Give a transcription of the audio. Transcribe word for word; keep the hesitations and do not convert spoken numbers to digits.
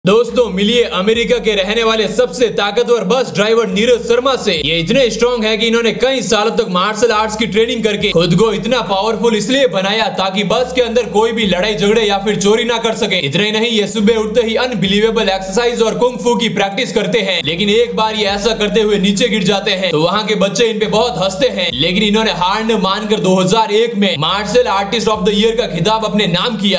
दोस्तों मिलिए अमेरिका के रहने वाले सबसे ताकतवर बस ड्राइवर नीरज शर्मा से। ये इतने स्ट्रॉन्ग है कि इन्होंने कई सालों तक मार्शल आर्ट्स की ट्रेनिंग करके खुद को इतना पावरफुल इसलिए बनाया ताकि बस के अंदर कोई भी लड़ाई झगड़े या फिर चोरी ना कर सके। इतना ही नहीं, ये सुबह उठते ही अनबिलीवेबल एक्सरसाइज और कुंग फू की प्रैक्टिस करते हैं, लेकिन एक बार ये ऐसा करते हुए नीचे गिर जाते हैं तो वहाँ के बच्चे इन पे बहुत हंसते हैं। लेकिन इन्होंने हार न मानकर दो हजार एक में martial artist of the year का खिताब अपने नाम किया।